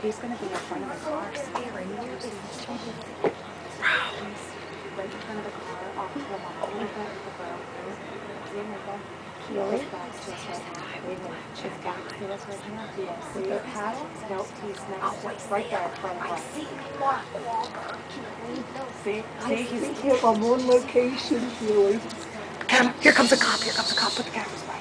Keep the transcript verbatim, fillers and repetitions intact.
He's going to be in front of the car. See, right here. Wow. He's right in front of the car, off to the left. Oh, in front of the girl. See him right there? Really? His back's to us right now. His back to us right now. Yes. See it has? No, he's next to us. Right there in front of us. I see Walhberg. See? See, he's him on one location, really. Come, here comes a cop. Here comes a cop. Put the cameras back.